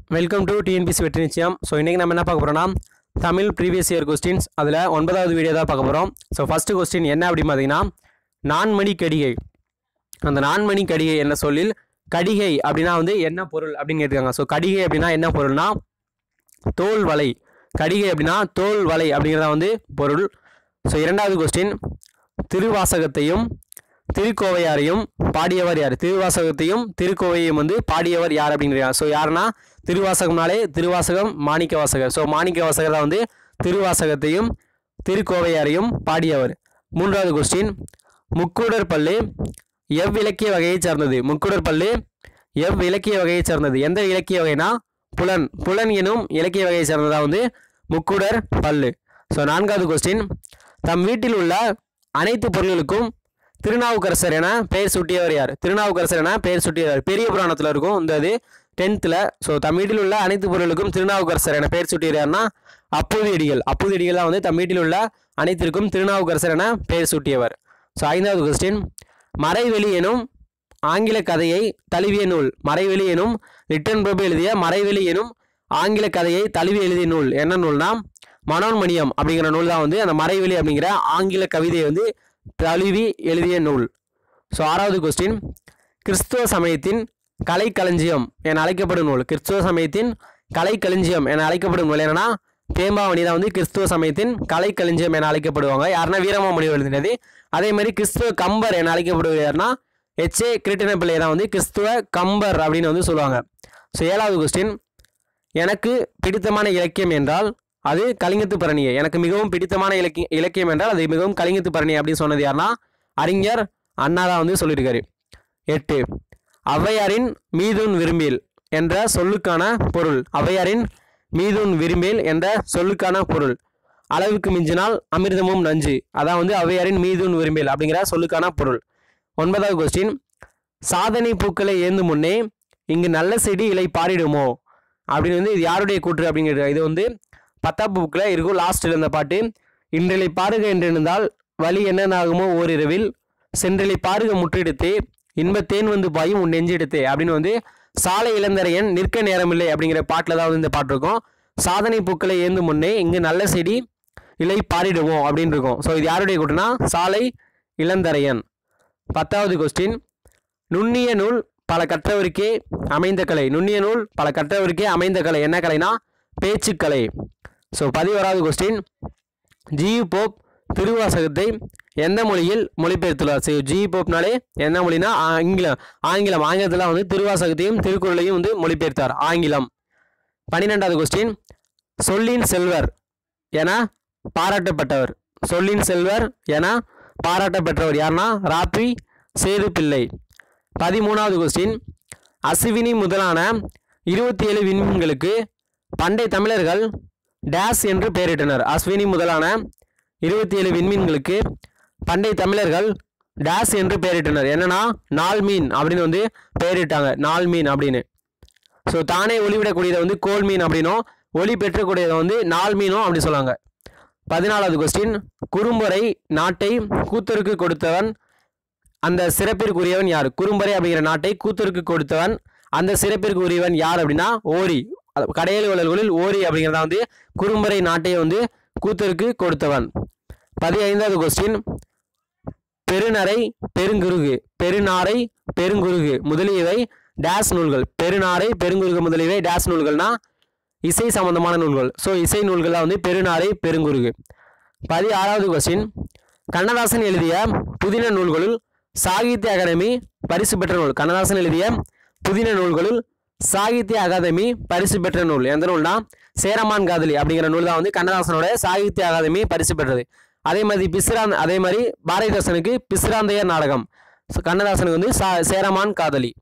Welcome to TNPSC வெற்றி நிச்சயம். So இன்றைக்கி நம்ம என்ன பார்க்க போகிறோம்னா தமிழ் ப்ரீவியஸ் இயர் கொஸ்டின்ஸ். அதில் 9வது வீடியோ தான் பார்க்க போகிறோம். ஸோ ஃபஸ்ட்டு கொஸ்டின் என்ன அப்படின்னு பார்த்தீங்கன்னா, நான்மணி கடிகை. அந்த நான்மணி கடிகை என்ன சொல்லில் கடிகை அப்படின்னா வந்து என்ன பொருள் அப்படின்னு கேட்டுருக்காங்க. ஸோ கடிகை அப்படின்னா என்ன பொருள்னா தோல் வலை. கடிகை அப்படின்னா தோல் வலை அப்படிங்கிறத வந்து பொருள். ஸோ இரண்டாவது கொஸ்டின், திருவாசகத்தையும் திருக்கோவையாரையும் பாடியவர் யார்? திருவாசகத்தையும் திருக்கோவையும் வந்து பாடியவர் யார் அப்படிங்கிறாங்க. ஸோ யாருன்னா திருவாசகம்னாலே திருவாசகம் மாணிக்க வாசகர். ஸோ மாணிக்க வாசகர் தான் வந்து திருவாசகத்தையும் திருக்கோவையாரையும் பாடியவர். மூன்றாவது கொஸ்டின், முக்கூடர் பல்லு எவ்விலக்கிய வகையை சார்ந்தது? முக்கூடர் பல்லு எவ்விலக்கிய வகையை சார்ந்தது? எந்த இலக்கிய வகைனா புலன். புலன் எனும் இலக்கிய வகையை சார்ந்ததாக வந்து முக்கூடர் பல்லு. ஸோ நான்காவது கொஸ்டின், தம் வீட்டில் உள்ள அனைத்து பொருள்களுக்கும் திருநாவுக்கரசர் என பெயர் சூட்டியவர் யார்? திருநாவுக்கரசர் என பெயர் சூட்டியவர் பெரிய புராணத்தில் இருக்கும் இந்த இது 10th. ஸோ தம் வீட்டில் உள்ள அனைத்து பொருளுக்கும் திருநாவுக்கரசர் என பெயர் சூட்டியவர் யாருன்னா அப்பூதியடிகள். அப்பூதியடிகள் தான் வந்து தம் வீட்டில் உள்ள அனைத்திற்கும் திருநாவுக்கரசர் என பெயர் சூட்டியவர். ஸோ ஐந்தாவது கொஸ்டின், மறைவெளி எனும் ஆங்கில கதையை தழுவிய நூல். மறைவெளி எனும் ரிட்டன் பிரபு எழுதிய மறைவெளி எனும் ஆங்கில கதையை தழுவி எழுதிய நூல் என்ன நூல்னா மனோன்மணியம் அப்படிங்கிற நூல் தான் வந்து அந்த மறைவெளி அப்படிங்கிற ஆங்கில கவிதையை வந்து தழுவி எழுதிய நூல். ஸோ ஆறாவது கொஸ்டின், கிறிஸ்துவ சமயத்தின் கலைக்களஞ்சியம் என அழைக்கப்படும் நூல். கிறிஸ்துவ சமயத்தின் கலைக்களஞ்சியம் என அழைக்கப்படும் நூல் என்னன்னா தேம்பாவணி தான் வந்து கிறிஸ்துவ சமயத்தின் கலைக்களஞ்சியம் என அழைக்கப்படுவாங்க. யாருன்னா வீரமாமுனிவர் எழுதினது. அதே மாதிரி கிறிஸ்துவ கம்பர் என அழைக்கப்படுவது யாருன்னா H.A. கிருட்டிணப்பிள்ளை தான் வந்து கிறிஸ்துவ கம்பர் அப்படின்னு வந்து சொல்லுவாங்க. ஸோ ஏழாவது கொஸ்டின், எனக்கு பிடித்தமான இலக்கியம் என்றால் அது கலிங்கத்து பரணியை. எனக்கு மிகவும் பிடித்தமான இலக்கியம் என்றால் அது மிகவும் கலிங்கத்து பரணி அப்படின்னு சொன்னது யாருன்னா அறிஞர் அண்ணா தான் வந்து சொல்லியிருக்காரு. 8, ஔவையாரின் மீதுன் விரும்பில் என்ற சொல்லுக்கான பொருள். ஔவையாரின் மீதுன் விரும்பில் என்ற சொல்லுக்கான பொருள் அளவுக்கு மிஞ்சினால் அமிர்தமும் நஞ்சு. அதான் வந்து ஔவையாரின் மீதுன் விரும்பில் அப்படிங்கிற சொல்லுக்கான பொருள். 9வது கொஸ்டின், சாதனை பூக்களை ஏந்து முன்னே இங்கு நல்ல செடி இலை பாரிடுமோ அப்படின்னு வந்து இது யாருடைய கூற்று அப்படிங்கிறது. இது வந்து 10ஆம் புக்கில் இருக்கும் லாஸ்ட்டில் இருந்த பாட்டு. இன்றிலை பாருக என்றிருந்தால் வழி என்னென்னாகுமோ ஓரிரவில் சென்றிலை பாருக முற்றெடுத்தே இன்பத்தேன் வந்து பாயும் உன் நெஞ்செடுத்தே அப்படின்னு வந்து சாலை இளந்தரையன் நிற்க நேரமில்லை அப்படிங்கிற பாட்டில் தான் வந்து இந்த பாட்டு இருக்கும். சாதனை பூக்களை ஏந்து முன்னே இங்கு நல்ல செடி இலை பாரிடுவோம் அப்படின்னு இருக்கும். ஸோ இது யாருடைய கூட்டுனா சாலை இளந்தரையன். 10வது கொஸ்டின், நுண்ணிய நூல் பல கற்றவருக்கே அமைந்த கலை. நுண்ணிய நூல் பல கற்றவருக்கே அமைந்த கலை என்ன கலைனா பேச்சுக்கலை. ஸோ 11வது கொஸ்டின், ஜி.யு. போப் திருவாசகத்தை எந்த மொழியில் மொழிபெயர்த்துள்ளார்? So GU. போப்னாலே என்ன மொழினா ஆங்கிலம். ஆங்கிலத்தில் வந்து திருவாசகத்தையும் திருக்குறளையும் வந்து மொழிபெயர்த்தார் ஆங்கிலம். 12வது கொஸ்டின், சொல்லின் செல்வர் என பாராட்டப்பட்டவர். சொல்லின் செல்வர் என பாராட்டப்பட்டவர் யாருன்னா ராப்பி சேது பிள்ளை. 13வது கொஸ்டின், அசுவினி முதலான 27 விண்மீன்களுக்கு பண்டை தமிழர்கள் டேஸ் என்று பெயரிட்டனர். அஸ்வினி முதலான 27 விண்மீன்களுக்கு பண்டை தமிழர்கள் டேஸ் என்று பெயரிட்டனர். என்னன்னா நாள் மீன் அப்படின்னு வந்து பெயரிட்டாங்க. நாள் மீன் அப்படின்னு. ஸோ தானே ஒளிவிடக்கூடியதை வந்து கோல் மீன் அப்படின்னும் ஒளி பெற்றக்கூடியதை வந்து நாள் மீனும் அப்படி சொல்லுவாங்க. 14வது கொஸ்டின், குறும்பறை நாட்டை கூத்தருக்கு கொடுத்தவன் அந்த சிறப்பிற்குரியவன் யார்? குறும்பறை அப்படிங்கிற நாட்டை கூத்தருக்கு கொடுத்தவன் அந்த சிறப்பிற்குரியவன் யார் அப்படின்னா ஓரி. கடையல் வள்ளல்களில் ஓரி அப்படிங்கிறதா வந்து குறும்பறை நாட்டை வந்து கூத்தருக்கு கொடுத்தவன். 15வது கொஸ்டின், பெருநரை பெருங்குருகு பெருநாரை பெருங்குருகு முதலியவை டேஸ் நூல்கள். பெருநாரை பெருங்குருகு முதலியவை டேஸ் நூல்கள்னா இசை சம்பந்தமான நூல்கள். ஸோ இசை நூல்கள்லாம் வந்து பெருநாரை பெருங்குருகு. 16வது கொஸ்டின், கண்ணதாசன் எழுதிய புதின நூல்களுள் சாகித்ய அகாதமி பரிசு பெற்ற நூல். கண்ணதாசன் எழுதிய புதின நூல்களுள் சாகித்ய அகாதமி பரிசு பெற்ற நூல் எந்த நூல்னா சேரமான் காதலி அப்படிங்கிற நூல் தான் வந்து கண்ணதாசனோட சாகித்ய அகாதமி பரிசு பெற்றது. அதே மாதிரி பாரதிதாசனுக்கு பிசிராந்தையர் நாடகம். கண்ணதாசனுக்கு வந்து சேரமான் காதலி.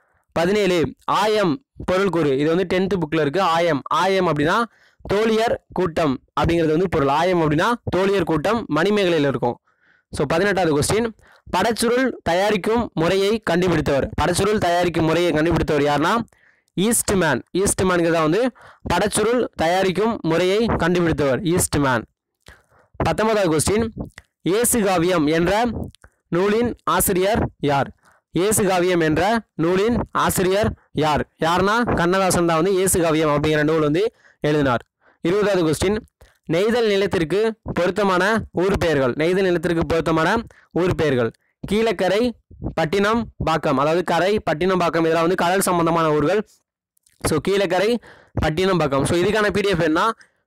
17, ஆயம் பொருள் கூறு. இது வந்து 10th புக்கில் இருக்கு. ஆயம் அப்படின்னா தோழியர் கூட்டம் அப்படிங்கிறது வந்து பொருள். ஆயம் அப்படின்னா தோழியர் கூட்டம் மணிமேகலையில் இருக்கும். ஸோ 18வது கொஸ்டின், படச்சுருள் தயாரிக்கும் முறையை கண்டுபிடித்தவர். படச்சுருள் தயாரிக்கும் முறையை கண்டுபிடித்தவர் யாருன்னா ஈஸ்ட்மேன். ஈஸ்ட்மேனுக்கு தான் வந்து படச்சுருள் தயாரிக்கும் முறையை கண்டுபிடித்தவர் ஈஸ்ட்மேன். 19வது கொஸ்டின், இயேசு காவியம் என்ற நூலின் ஆசிரியர் யார்? இயேசுகாவியம் என்ற நூலின் ஆசிரியர் யார்? யாருன்னா கண்ணதாசன் தான் வந்து இயேசுகாவியம் அப்படிங்கிற நூல் வந்து எழுதினார். 20வது கொஸ்டின், நெய்தல் நிலத்திற்கு பொருத்தமான ஊர் பெயர்கள். நெய்தல் நிலத்திற்கு பொருத்தமான ஊர் பெயர்கள். கீழக்கரை, பட்டினம், பாக்கம். அதாவது கரை, பட்டினம், பாக்கம் இதெல்லாம் வந்து கடல் சம்பந்தமான ஊர்கள். ஸோ கீழக்கரை, பட்டினம், பாக்கம். ஸோ இதுக்கான பிடிஎஃப் என்ன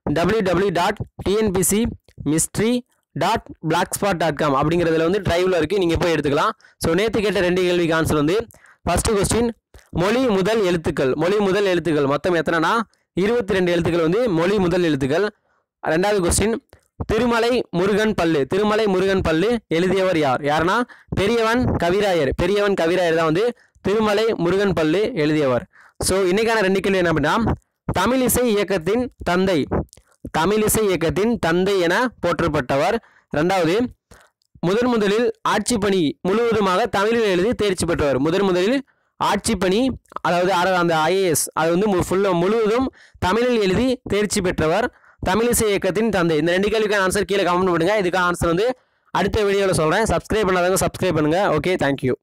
www.tnpcmystery.blogspot.com அப்படிங்கிறதுல வந்து டிரைவில் இருக்குது, நீங்கள் போய் எடுத்துக்கலாம். ஸோ நேற்று கேட்ட 2 கேள்விக்கு ஆன்சர் வந்து ஃபஸ்ட்டு கொஸ்டின் மொழி முதல் எழுத்துக்கள். மொழி முதல் எழுத்துக்கள் மொத்தம் எத்தனைனா 22 எழுத்துக்கள் வந்து மொழி முதல் எழுத்துக்கள். 2வது கொஸ்டின் திருமலை முருகன் பல்லு. திருமலை முருகன் பல்லு எழுதியவர் யார்? யாருன்னா பெரியவன் கவிராயர். பெரியவன் கவிராயர் தான் வந்து திருமலை முருகன் பல்லு எழுதியவர். ஸோ இன்னைக்கான 2 கேள்வி என்ன அப்படின்னா, தமிழிசை இயக்கத்தின் தந்தை. தமிழிசை இயக்கத்தின் தந்தை என போற்றப்பட்டவர். 2வது முதலில் ஆட்சி பணி முழுவதுமாக தமிழில் எழுதி தேர்ச்சி பெற்றவர். முதலில் ஆட்சி பணி அதாவது அந்த ஐஏஎஸ் அது வந்து முழுவதும் தமிழில் எழுதி தேர்ச்சி பெற்றவர் தமிழிசை இயக்கத்தின் தந்தை. இந்த 2 கேள்விக்கான ஆன்சர் கீழே கமெண்ட் பண்ணுங்க. இதுக்கான ஆன்சர் வந்து அடுத்த வீடியோவில் சொல்கிறேன். சப்ஸ்கிரைப் பண்ணாதவங்க சப்ஸ்கிரைப் பண்ணுங்கள். Okay, thank you.